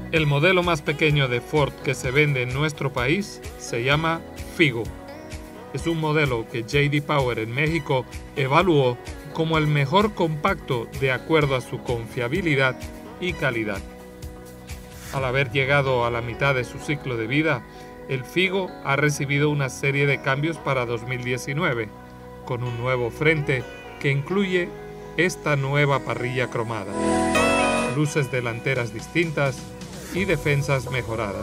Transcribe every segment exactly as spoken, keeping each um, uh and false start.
El modelo más pequeño de Ford que se vende en nuestro país se llama Figo. Es un modelo que J D Power en México evaluó como el mejor compacto de acuerdo a su confiabilidad y calidad. Al haber llegado a la mitad de su ciclo de vida, el Figo ha recibido una serie de cambios para dos mil diecinueve, con un nuevo frente que incluye esta nueva parrilla cromada, luces delanteras distintas y defensas mejoradas.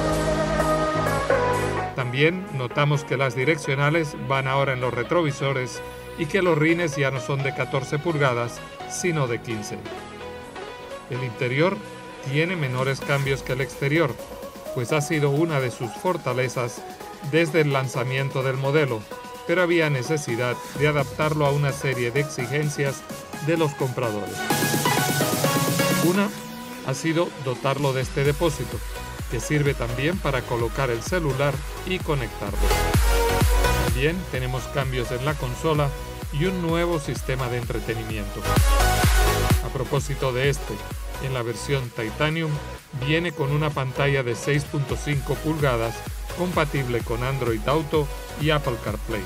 También notamos que las direccionales van ahora en los retrovisores y que los rines ya no son de catorce pulgadas, sino de quince. El interior tiene menores cambios que el exterior, pues ha sido una de sus fortalezas desde el lanzamiento del modelo, pero había necesidad de adaptarlo a una serie de exigencias de los compradores. Una ha sido dotarlo de este depósito, que sirve también para colocar el celular y conectarlo. También tenemos cambios en la consola y un nuevo sistema de entretenimiento. A propósito de este, en la versión Titanium viene con una pantalla de seis punto cinco pulgadas compatible con Android Auto y Apple CarPlay.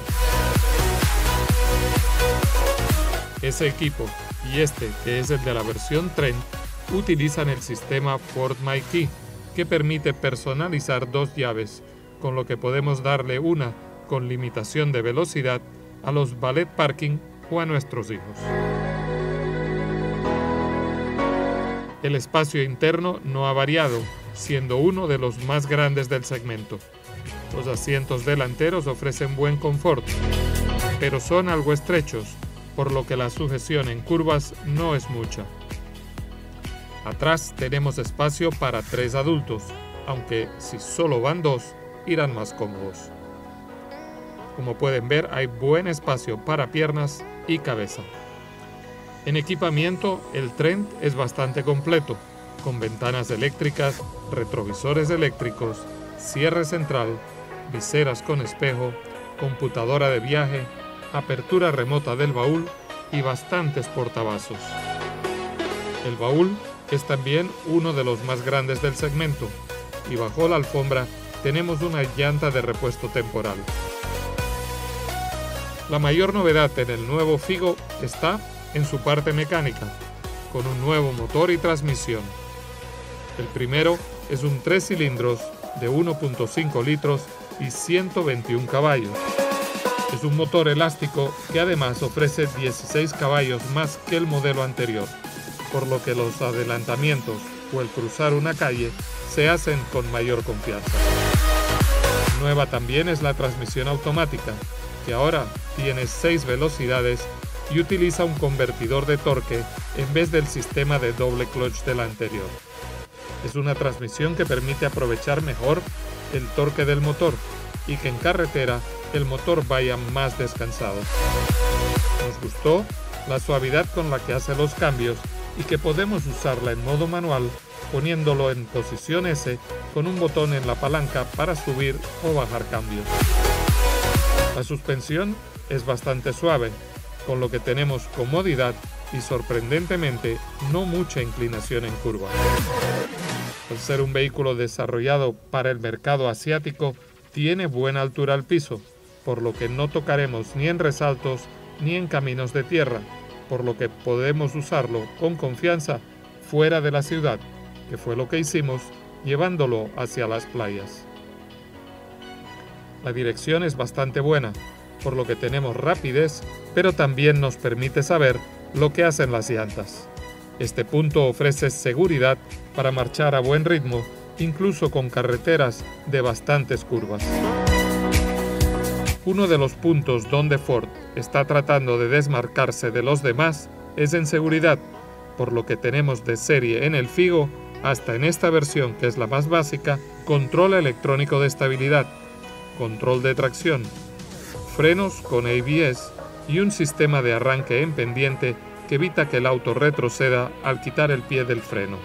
Ese equipo y este, que es el de la versión Trend, utilizan el sistema Ford My Key, que permite personalizar dos llaves, con lo que podemos darle una con limitación de velocidad a los valet parking o a nuestros hijos. El espacio interno no ha variado, siendo uno de los más grandes del segmento. Los asientos delanteros ofrecen buen confort, pero son algo estrechos, por lo que la sujeción en curvas no es mucha. Atrás tenemos espacio para tres adultos, aunque si solo van dos, irán más cómodos. Como pueden ver, hay buen espacio para piernas y cabeza. En equipamiento, el Trend es bastante completo, con ventanas eléctricas, retrovisores eléctricos, cierre central, viseras con espejo, computadora de viaje, apertura remota del baúl y bastantes portavasos. El baúl es también uno de los más grandes del segmento y bajo la alfombra tenemos una llanta de repuesto temporal. La mayor novedad en el nuevo Figo está en su parte mecánica, con un nuevo motor y transmisión. El primero es un tres cilindros de uno punto cinco litros y ciento veintiún caballos. Es un motor elástico que además ofrece dieciséis caballos más que el modelo anterior, por lo que los adelantamientos o el cruzar una calle se hacen con mayor confianza. Nueva también es la transmisión automática, que ahora tiene seis velocidades y utiliza un convertidor de torque en vez del sistema de doble clutch del anterior. Es una transmisión que permite aprovechar mejor el torque del motor y que en carretera el motor vaya más descansado. Nos gustó la suavidad con la que hace los cambios y que podemos usarla en modo manual poniéndolo en posición S con un botón en la palanca para subir o bajar cambios. La suspensión es bastante suave, con lo que tenemos comodidad y sorprendentemente no mucha inclinación en curva. Al ser un vehículo desarrollado para el mercado asiático, tiene buena altura al piso, por lo que no tocaremos ni en resaltos ni en caminos de tierra, por lo que podemos usarlo con confianza fuera de la ciudad, que fue lo que hicimos llevándolo hacia las playas. La dirección es bastante buena, por lo que tenemos rapidez, pero también nos permite saber lo que hacen las llantas. Este punto ofrece seguridad para marchar a buen ritmo, incluso con carreteras de bastantes curvas. Uno de los puntos donde Ford está tratando de desmarcarse de los demás es en seguridad, por lo que tenemos de serie en el Figo, hasta en esta versión que es la más básica, control electrónico de estabilidad, control de tracción, frenos con A B S y un sistema de arranque en pendiente que evita que el auto retroceda al quitar el pie del freno.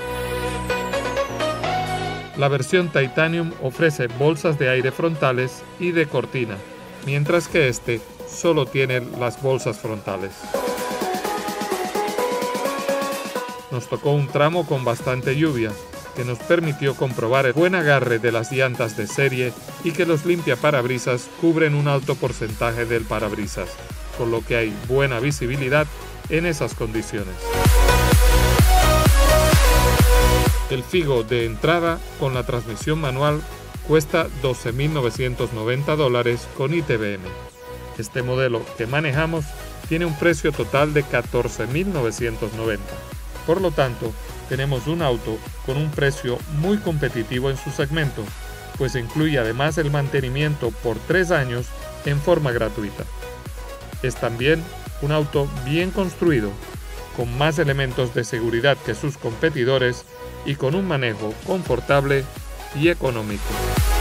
La versión Titanium ofrece bolsas de aire frontales y de cortina, mientras que este solo tiene las bolsas frontales. Nos tocó un tramo con bastante lluvia, que nos permitió comprobar el buen agarre de las llantas de serie y que los limpiaparabrisas cubren un alto porcentaje del parabrisas, con lo que hay buena visibilidad en esas condiciones. El Figo de entrada con la transmisión manual cuesta doce mil novecientos noventa dólares con I T B M. Este modelo que manejamos tiene un precio total de catorce mil novecientos noventa. Por lo tanto, tenemos un auto con un precio muy competitivo en su segmento, pues incluye además el mantenimiento por tres años en forma gratuita. Es también un auto bien construido, con más elementos de seguridad que sus competidores y con un manejo confortable y económico.